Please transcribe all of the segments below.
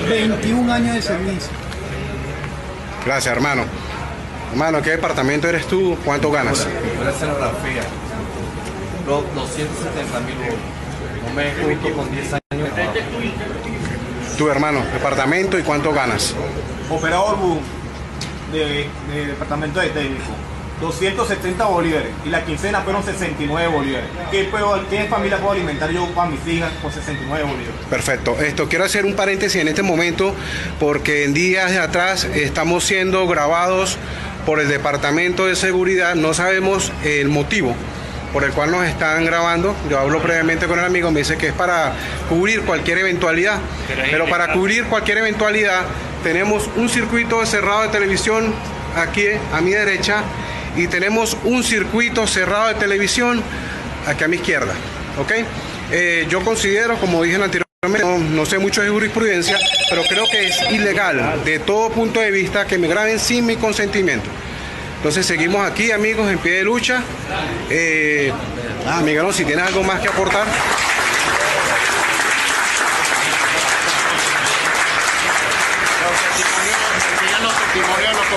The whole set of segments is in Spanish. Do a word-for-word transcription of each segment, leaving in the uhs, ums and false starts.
veintiún años de servicio. Gracias, hermano. Hermano, ¿qué departamento eres tú? ¿Cuánto ganas? Una escenografía. doscientos setenta mil bolos. No me justo con diez años de trabajo. Tu hermano, departamento y cuánto ganas. Operador boom de, de departamento de técnico, doscientos setenta bolívares y la quincena fueron sesenta y nueve bolívares. ¿Qué, puedo, ¿Qué familia puedo alimentar yo para mis hijas con sesenta y nueve bolívares? Perfecto. Esto quiero hacer un paréntesis en este momento porque en días de atrás estamos siendo grabados por el Departamento de Seguridad. No sabemos el motivo por el cual nos están grabando. Yo hablo previamente con el amigo, me dice que es para cubrir cualquier eventualidad, pero para cubrir cualquier eventualidad tenemos un circuito cerrado de televisión aquí a mi derecha y tenemos un circuito cerrado de televisión aquí a mi izquierda, ¿ok? Eh, yo considero, como dije anteriormente, no, no sé mucho de jurisprudencia, pero creo que es ilegal de todo punto de vista que me graben sin mi consentimiento. Entonces seguimos aquí, amigos, en pie de lucha. Eh, ah, Miguelón, si tienes algo más que aportar. Los testimonios de los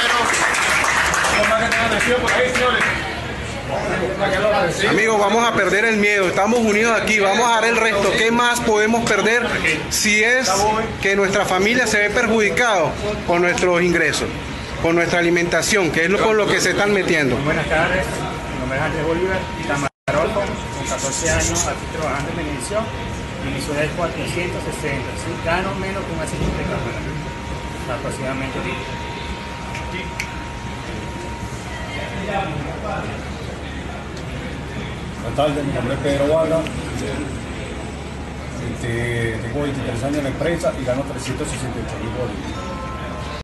compañeros. Amigos, vamos a perder el miedo. Estamos unidos aquí. Vamos a dar el resto. ¿Qué más podemos perder si es que nuestra familia se ve perjudicado con nuestros ingresos, con nuestra alimentación, que es lo, con lo que se están metiendo? Buenas tardes, mi nombre es Andrés Bolívar, camarógrafo, con catorce años aquí trabajando en televisión y mi sueldo es cuatrocientos sesenta, ¿sí? Gano menos que un asistente de cámara, aproximadamente ahorita. Buenas tardes, mi nombre es Pedro Vargas, este, tengo veintitrés años en la empresa y gano trescientos sesenta y ocho mil bolívares.